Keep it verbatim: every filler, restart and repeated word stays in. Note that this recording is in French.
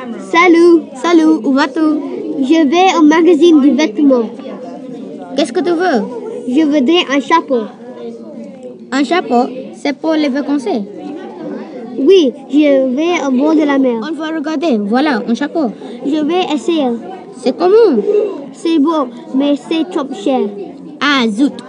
Salut, Salut, où vas-tu? je vais au magazine du vêtement. Qu'est-ce que tu veux? Je voudrais un chapeau. Un chapeau? C'est pour les vacances. Oui, je vais au bord de la mer. On va regarder. Voilà, un chapeau. Je vais essayer. C'est comment? C'est beau, mais c'est trop cher. Ah, zut!